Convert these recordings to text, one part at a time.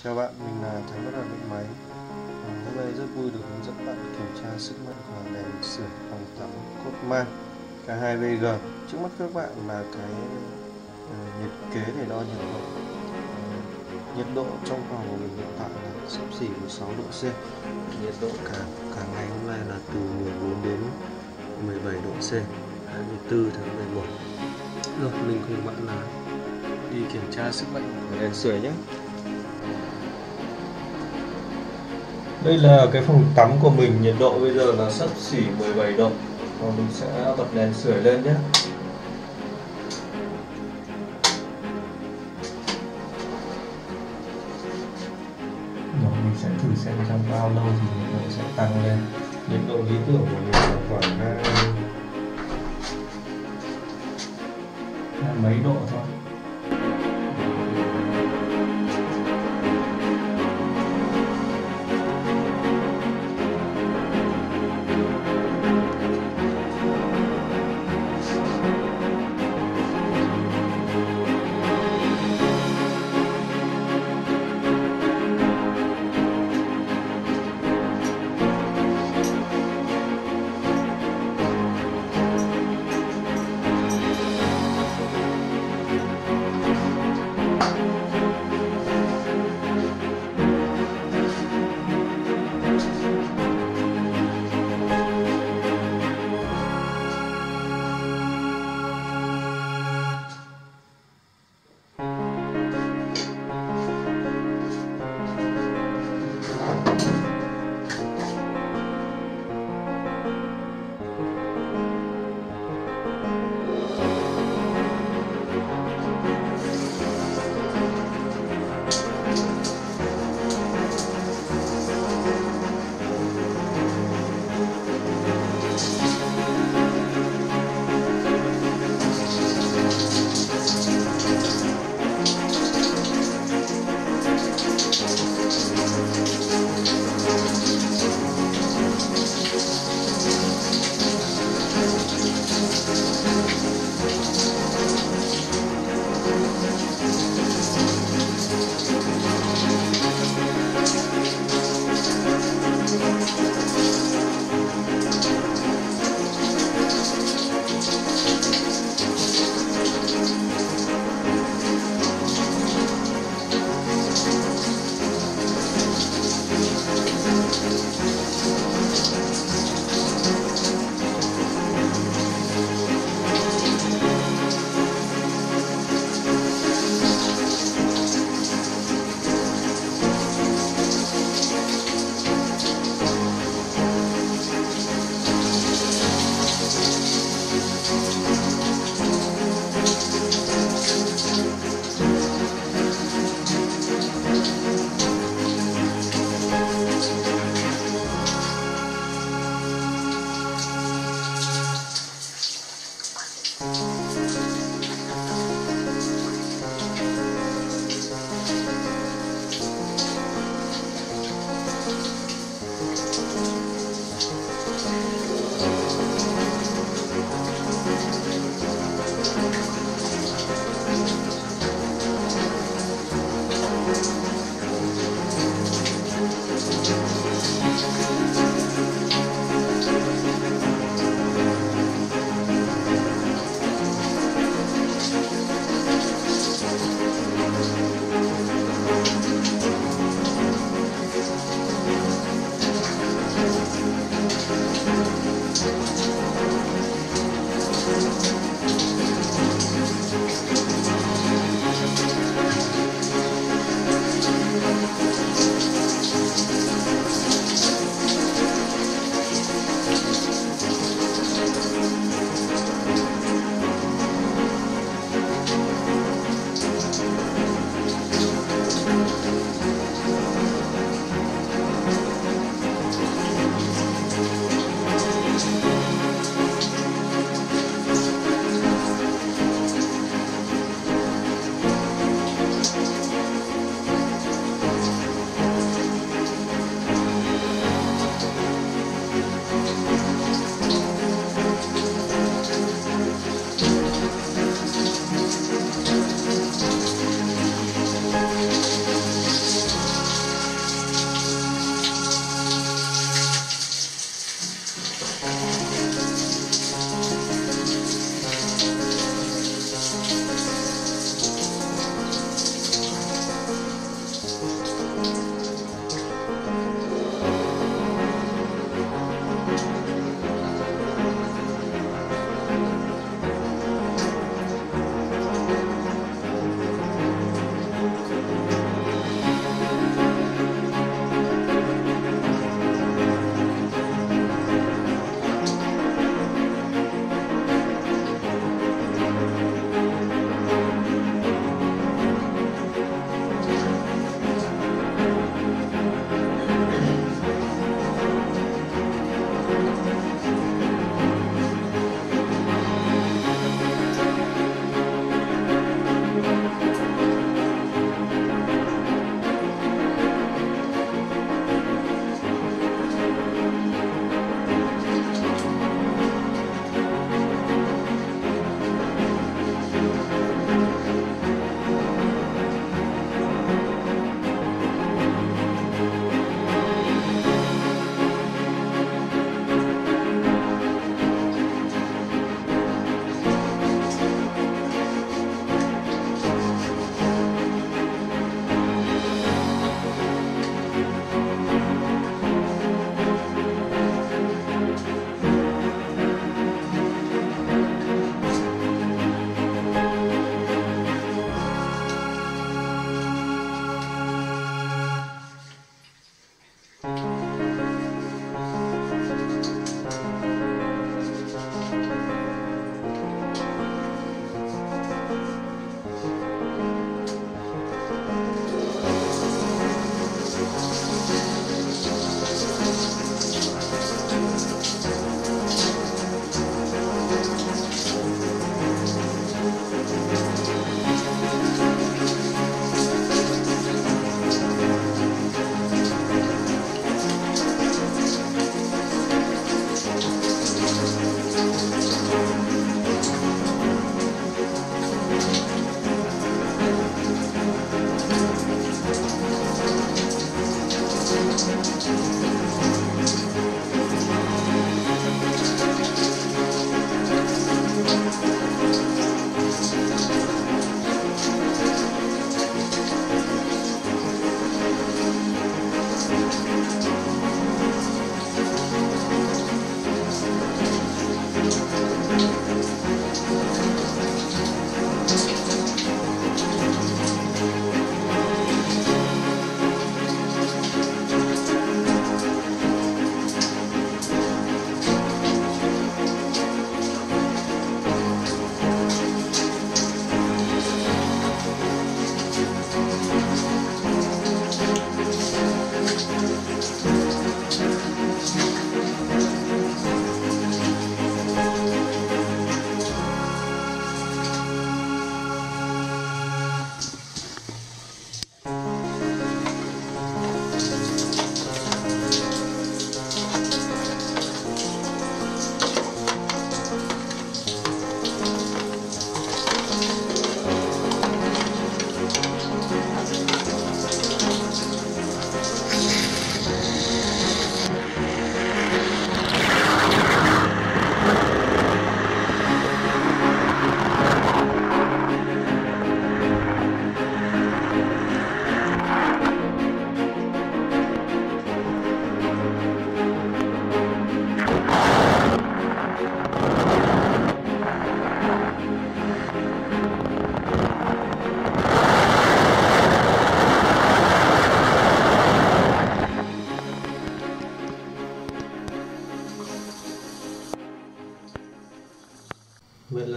Chào bạn, mình là Thắng Bất Đạt Điện Máy. Hôm nay rất vui được hướng dẫn bạn kiểm tra sức mạnh của đèn sưởi phòng tắm Cotman K2VG. Trước mắt các bạn là cái nhiệt kế để đo nhiệt độ. Nhiệt độ trong phòng của mình hiện tại là xấp xỉ 16 độ C. Nhiệt độ cả ngày hôm nay là từ 14 đến 17 độ C, 24 tháng 11. Rồi, mình cùng bạn là đi kiểm tra sức mạnh của đèn sưởi nhé. Đây là cái phòng tắm của mình, nhiệt độ bây giờ là xấp xỉ 17 độ. Và mình sẽ bật đèn sưởi lên nhé. Rồi mình sẽ thử xem trong bao lâu thì nhiệt độ sẽ tăng lên. Nhiệt độ lý tưởng của mình là khoảng mấy độ thôi.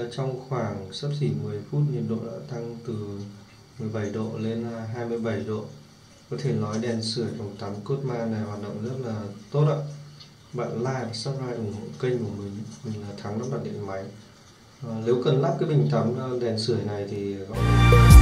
trong khoảng xấp xỉ 10 phút nhiệt độ đã tăng từ 17 độ lên 27 độ. Có thể nói đèn sưởi phòng tắm Cotman này hoạt động rất là tốt ạ. Bạn like và subscribe ủng hộ kênh của mình là Thắng lắp đặt điện máy. Nếu cần lắp cái bình tắm đèn sưởi này thì gọi